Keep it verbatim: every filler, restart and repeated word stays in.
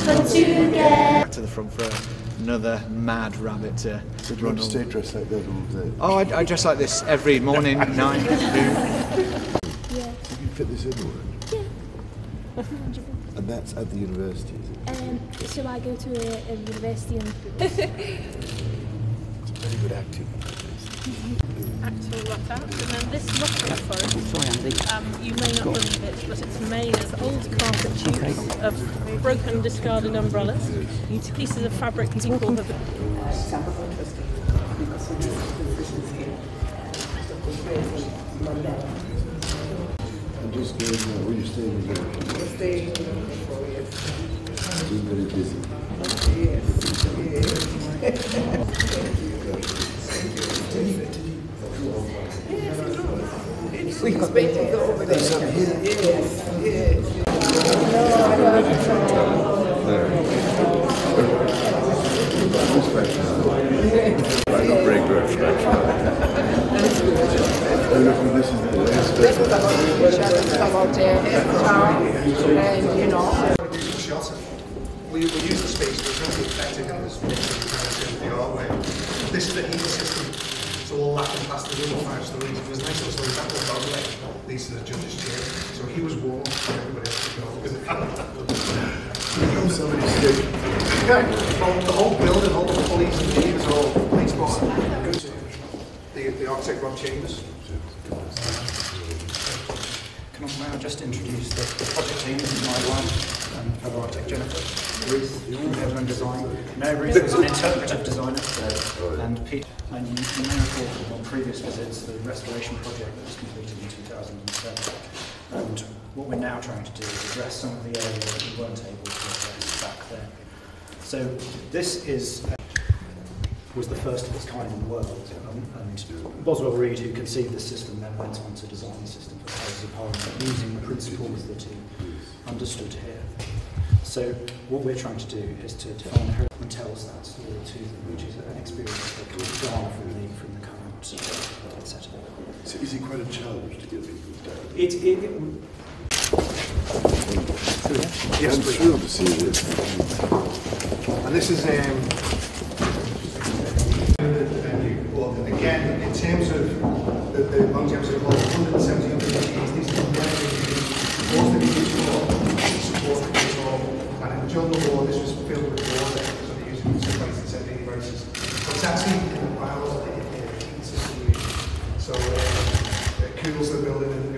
come together. Back to the front for another mad rabbit to So do you want to stay dressed like that all day? Oh, I, I dress like this every morning, night, noon. Yeah. You can fit this in already? Yeah. And that's at the university, is it? Um, so I go to a, a university in... It's very good acting. Actual lockout, and then this lockout forest, um, you may not believe it, but it's made of old carpet tubes, of broken discarded umbrellas, pieces of fabric people have... I'm just going, uh, where you staying again? We're staying for four years. Being very busy. We got paintings over there. Yes, yes. There. I got break reflection. This is the last This is about the picture, this is about the town, and you know. We, we use the space, we're trying to be effective in this space, the art way. This is the heating system, so all that can pass the room five stories. It was nice little story that was done like these are the judge's chair. So he was warm and everybody else was cold. Somebody said, Yeah, well, the whole building, all the pulleys and beams are all police box. The, the architect Rob Chambers. Can I, may I just introduce the, the project team? This is my wife, um, fellow architect Jennifer, Ruth, from and design. No, Ruth is an interpretive designer, and Pete. And you, you may recall from on previous visits the restoration project that was completed in two thousand seven. And what we're now trying to do is address some of the areas that we weren't able to address back then. So this is uh, was the first of its kind in the world, um, and Boswell Reed, who conceived this system, then went on to design the system for the Houses of Parliament using the principles that he understood here. So what we're trying to do is to define her and tell us that story to them, which is an experience that can be drawn from the from the current uh, setup. so is it quite a challenge to get people down? It, it, it, Yes, I'm please. thrilled to see this. And this is um, the venue. Well, again, in terms of the, the longevity of one hundred seventy, one hundred eighty, these are the most of the used for support the control. And during the war, this was filled with water, so they used it for twenty and seventy races. But it's actually in the piles of the heating system. So uh, it cools the building.